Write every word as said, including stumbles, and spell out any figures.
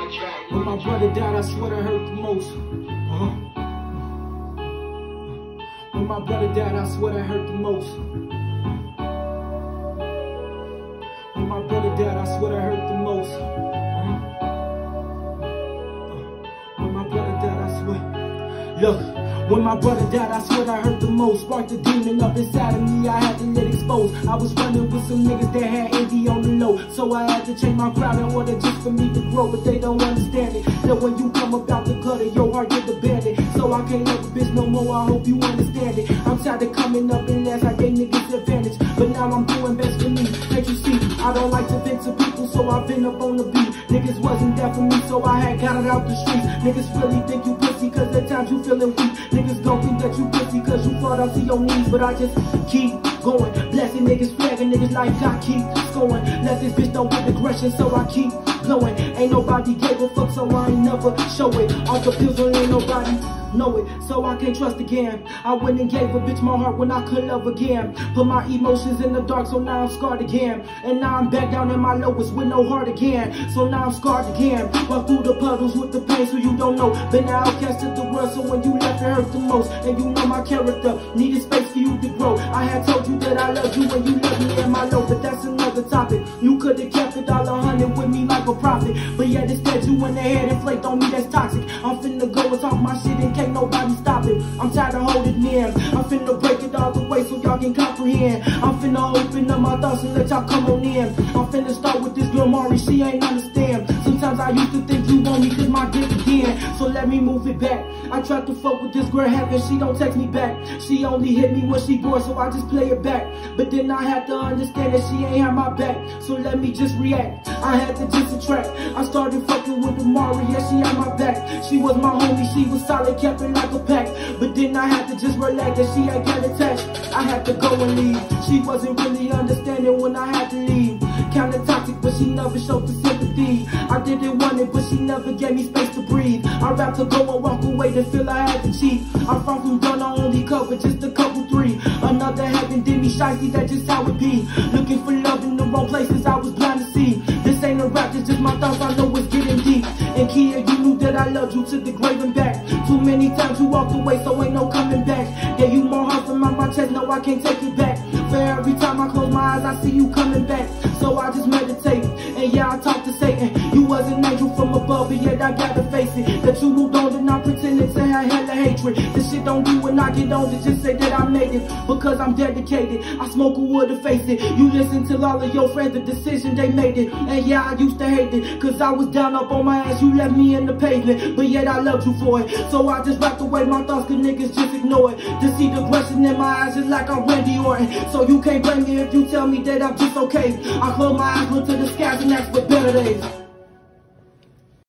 When my brother died, I swear that hurt the most. Uh-huh. When my brother died, I swear that hurt the most. When my brother died, I swear that hurt the most. Uh-huh. When my brother died, I swear. Look. When my brother died, I swear that hurt the most. Sparked the demon up inside of me, I had to let expose. I was running with some niggas that had envy on the low, so I had to change my crowd in order just for me to grow. But they don't understand it, that when you come about the gutter, your heart get abandoned. So I can't love a bitch no more, I hope you understand it. I'm tired of coming up in last, I gave niggas advantage, but now I'm doing best for me. Can't you see, I don't like to vent to people, so I've been up on the beat. Niggas wasn't there for me, so I had got it out the streets. Niggas really think you pussy, cause at times you feeling weak. Niggas gon' think that you pussy cause you fall down to your knees, but I just keep going. Blessing niggas, flagging niggas like I keep scoring. Let this bitch don't get aggression, so I keep blowing. Ain't nobody gave a fuck, so I ain't never show it. Off the pills, ain't nobody know it, so I can't trust again. I went and gave a bitch my heart when I could love again. Put my emotions in the dark, so now I'm scarred again. And now I'm back down in my lowest with no heart again. So now I'm scarred again. Walk through the puddles with the pain, so you don't know. Been an outcast of the world, so when you left it hurt the most. And you know my character needed space for you to grow. I had told you that I loved you when you left me in my low, but that's another topic. You could've kept it all a hundred with me like a prophet, but yet instead you went ahead and flaked on me, that's toxic. I'm finna go and talk my shit and can't nobody stop it. I'm tired of holding in. I'm finna break it all the way so y'all can comprehend. I'm finna open up my thoughts and let y'all come on in. I'm finna start with this girl Mari, she ain't understand. Sometimes I used to think you want me cause my dick again, so let me move it back. I tried to fuck with this girl having, she don't text me back. She only hit me when she bored, so I just play it back. But then I had to understand that she ain't have my back, so let me just react. I had to just attract. I started fucking with the Mari, yeah, she had my back. She was my homie, she was solid, kept it like a pack. But then I had to just relax that she ain't got attached. I had to go and leave. She wasn't really understanding when I had to leave. Kinda toxic, but she never showed the sympathy. I didn't want it, but she never gave me space to breathe. I'd rather go and walk away than feel I had to cheat. I'm from from done, I only covered just a couple three. Another heaven did me shicey, that's just how it be. Looking for love in the wrong places, I was blind to see. This ain't a rap, it's just my thoughts, I know it's getting deep. And Kia, you knew that I loved you to the grave and back. Too many times you walked away, so ain't no coming back. Gave you more heart from my chest, no I can't take it back. For every time I close my eyes, I see you coming back. So I just meditate, and yeah, I talk to Satan. You was an angel from above, but yet I gotta face it. That you moved on and I'm pretending to have hella hatred. This shit don't do when I get on to just say that I made it, because I'm dedicated. I smoke a wood to face it. You listen to all of your friends, the decision they made it. And yeah, I used to hate it, cause I was down up on my ass. You left me in the pavement, but yet I loved you for it. So I just wrapped away my thoughts, cause niggas just ignore it. To see the question in my eyes is like I'm Randy Orton. So you can't blame me if you tell me that I'm just okay. I close my eyes, look to the skies and ask for better days.